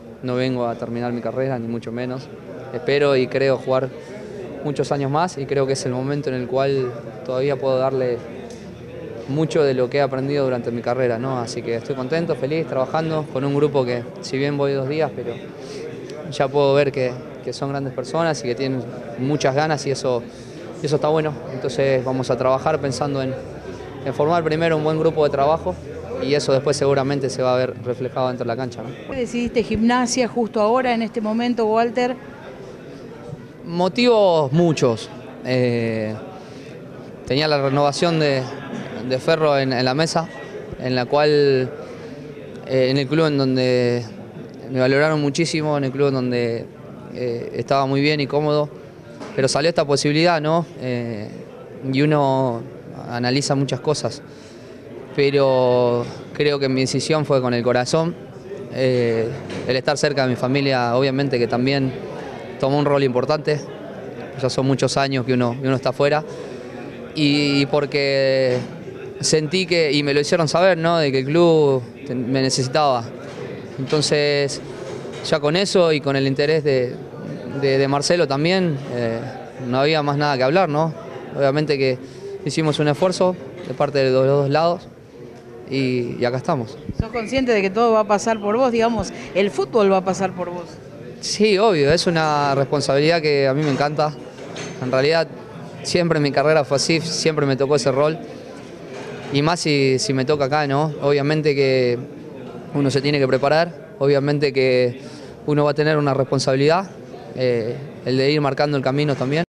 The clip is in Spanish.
no vengo a terminar mi carrera, ni mucho menos. Espero y creo jugar muchos años más y creo que es el momento en el cual todavía puedo darle mucho de lo que he aprendido durante mi carrera, ¿no? Así que estoy contento, feliz, trabajando con un grupo que, si bien voy 2 días, pero ya puedo ver que son grandes personas y que tienen muchas ganas y eso está bueno. Entonces vamos a trabajar pensando en formar primero un buen grupo de trabajo y eso después seguramente se va a ver reflejado dentro de la cancha, ¿no? ¿Decidiste Gimnasia justo ahora, en este momento, Walter? Motivos muchos. Tenía la renovación de Ferro en la mesa, en la cual, en el club en donde me valoraron muchísimo, en el club en donde estaba muy bien y cómodo, pero salió esta posibilidad, ¿no? Y uno analiza muchas cosas, pero creo que mi decisión fue con el corazón. El estar cerca de mi familia, obviamente que también tomó un rol importante, ya son muchos años que uno está afuera, y porque sentí que, y me lo hicieron saber, ¿no? De que el club me necesitaba. Entonces, ya con eso y con el interés de Marcelo también, no había más nada que hablar, ¿no? Obviamente que hicimos un esfuerzo de parte de los dos lados y acá estamos. ¿Sos consciente de que todo va a pasar por vos, digamos, el fútbol va a pasar por vos? Sí, obvio, es una responsabilidad que a mí me encanta. En realidad, siempre en mi carrera fue así, siempre me tocó ese rol. Y más si me toca acá, ¿no? Obviamente que uno se tiene que preparar, obviamente que uno va a tener una responsabilidad, el de ir marcando el camino también.